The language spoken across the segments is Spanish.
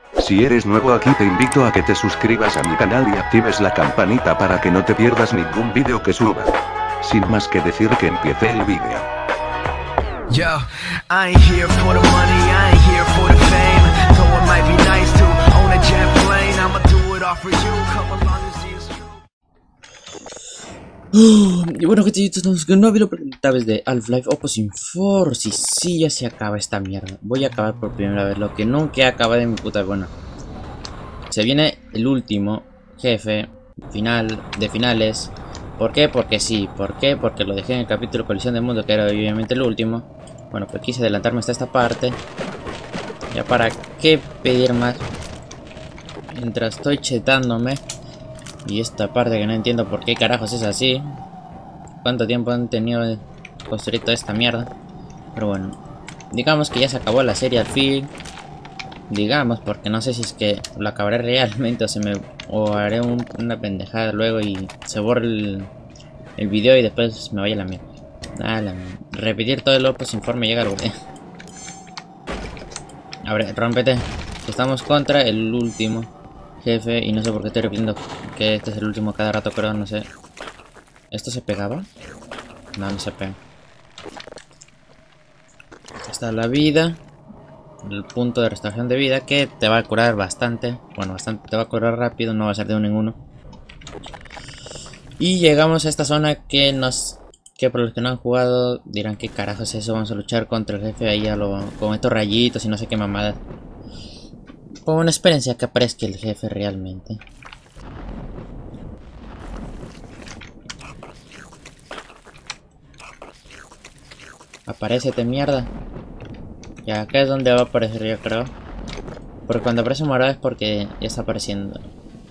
Si eres nuevo aquí te invito a que te suscribas a mi canal y actives la campanita para que no te pierdas ningún vídeo que suba. Sin más que decir que empiece el vídeo. Yo, I ain't here for the money, I ain't here for the fame. Though it might be nice to own a jet plane, I'ma do it all for you, come along and see it's true. Y bueno, gente, estamos con un nuevo video presentable de Half-Life Opposing Force. Y sí, ya se acaba esta mierda. Voy a acabar por primera vez lo que nunca he acabado en mi puta. Bueno, se viene el último jefe final de finales. ¿Por qué? Porque sí. ¿Por qué? Porque lo dejé en el capítulo Colisión del Mundo, que era obviamente el último. Bueno, pues quise adelantarme hasta esta parte. Ya para qué pedir más. Mientras estoy chetándome. Y esta parte que no entiendo por qué carajos es así. ¿Cuánto tiempo han tenido de construir toda esta mierda? Pero bueno, digamos que ya se acabó la serie al fin. Digamos, porque no sé si es que lo acabaré realmente o haré una pendejada luego y se borre el video y después me vaya a la mierda. Repetir todo el Opposing Force me llega al botón. A ver, rómpete. Estamos contra el último jefe y no sé por qué estoy repitiendo que este es el último cada rato, creo, no sé. ¿Esto se pegaba? No, no se pega. Está la vida. El punto de restauración de vida que te va a curar bastante. Bueno, bastante, te va a curar rápido, no va a ser de uno en uno. Y llegamos a esta zona que por los que no han jugado dirán qué carajos es eso. Vamos a luchar contra el jefe ahí con estos rayitos y no sé qué mamada. Como una experiencia que aparezca el jefe realmente. Aparécete, mierda. Ya, acá es donde va a aparecer, yo creo. Porque cuando aparece morado es porque ya está apareciendo.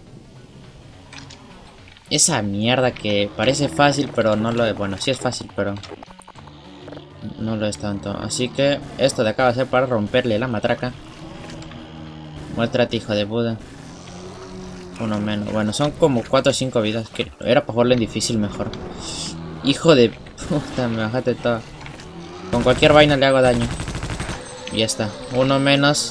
Esa mierda que parece fácil, pero no lo es. Bueno, sí es fácil, pero no lo es tanto. Así que esto de acá va a ser para romperle la matraca. Muéstrate, hijo de Buda. Uno menos. Bueno, son como 4 o 5 vidas. Que era para jugarlo en difícil mejor. Hijo de puta, me bajaste todo. Con cualquier vaina le hago daño. Y ya está. Uno menos.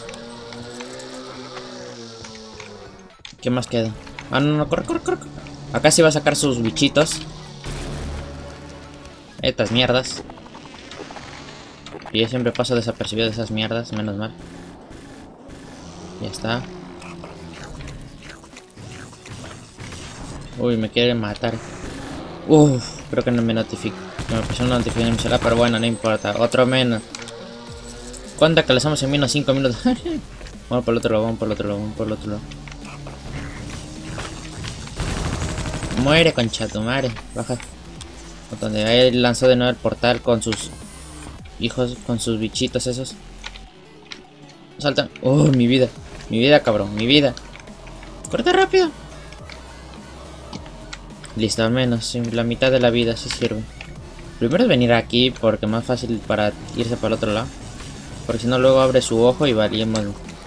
¿Qué más queda? Ah, no, no, corre, corre, corre. Acá sí va a sacar sus bichitos. Estas mierdas. Y yo siempre paso desapercibido de esas mierdas, menos mal. Ya está. Uy, me quieren matar. Uff, creo que no me notificó. No me pasó una notificación en mi celular, pero bueno, no importa. Otro menos. ¿Cuánto que le hacemos en menos 5 minutos? Vamos por el otro lado, vamos por el otro lado, vamos por el otro lado. Muere, concha tu madre. Baja. Donde ahí lanzó de nuevo el portal con sus hijos, con sus bichitos esos. Salta. Oh, mi vida. Mi vida, cabrón, mi vida. Corta rápido. Listo, al menos la mitad de la vida sí sirve. Primero es venir aquí porque es más fácil para irse para el otro lado. Porque si no luego abre su ojo y varíamos.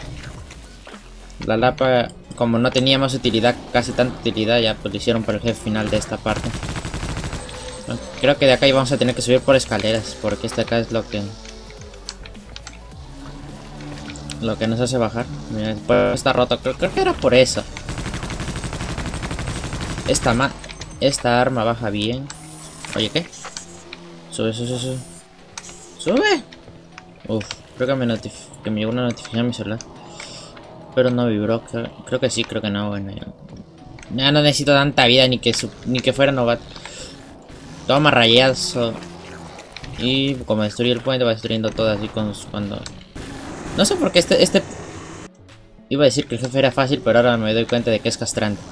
La lapa, como no tenía más utilidad, casi tanta utilidad, ya pues lo hicieron para el jefe final de esta parte. Creo que de acá vamos a tener que subir por escaleras, porque este acá es lo que nos hace bajar. Mira, pues está roto, creo que era por eso. Esta arma baja bien. Oye, ¿qué? Sube, sube, sube. ¡Sube! Uf, creo que me llegó una notificación a mi celular. Pero no vibró, creo que sí, creo que no. Bueno, ya no necesito tanta vida ni que fuera novato. Toma rayazo. Y como destruye el puente va destruyendo todo así cuando... No sé por qué este... Iba a decir que el jefe era fácil, pero ahora me doy cuenta de que es castrante.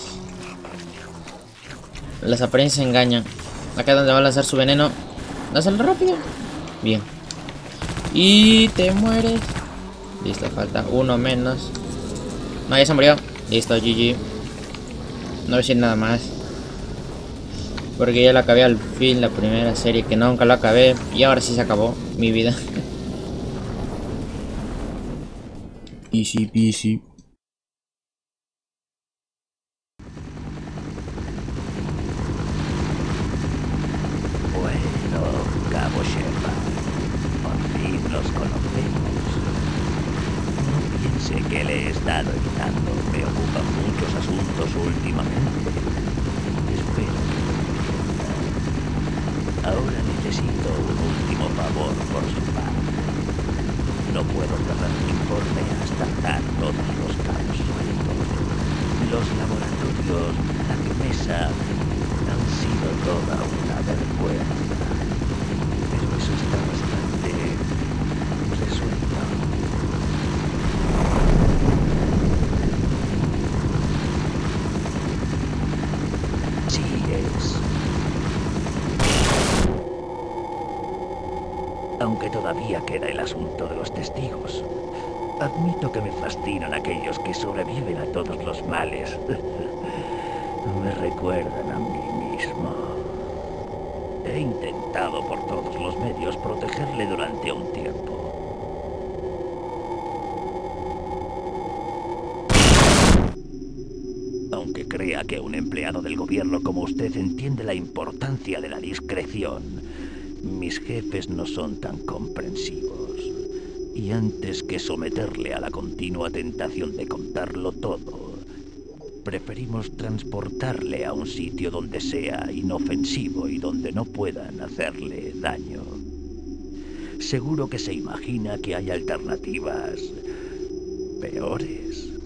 Las apariencias engañan. Acá es donde va a lanzar su veneno. Lánzalo rápido. Bien. Y te mueres. Listo, falta uno menos. No, ya se murió. Listo, GG. No voy a decir nada más. Porque ya la acabé al fin, la primera serie que nunca la acabé. Y ahora sí se acabó mi vida. Easy peasy. Bueno, Cabo Shepard, por fin nos conocemos. No piense que que le he estado evitando. Me ocupan muchos asuntos últimamente. Espero que lo entienda. Ahora necesito un último favor por su parte. No puedo cerrar mi informe hasta dar todos los cabos sueltos. Los laboratorios, la mesa, han sido toda una vergüenza. Pero eso está bastante resuelto. Sí es. Aunque todavía queda el asunto de los testigos. Admito que me fascinan aquellos que sobreviven a todos los males. Me recuerdan a mí mismo. He intentado por todos los medios protegerle durante un tiempo. Aunque crea que un empleado del gobierno como usted entiende la importancia de la discreción, mis jefes no son tan comprensivos. Y antes que someterle a la continua tentación de contarlo todo, preferimos transportarle a un sitio donde sea inofensivo y donde no puedan hacerle daño. Seguro que se imagina que hay alternativas peores.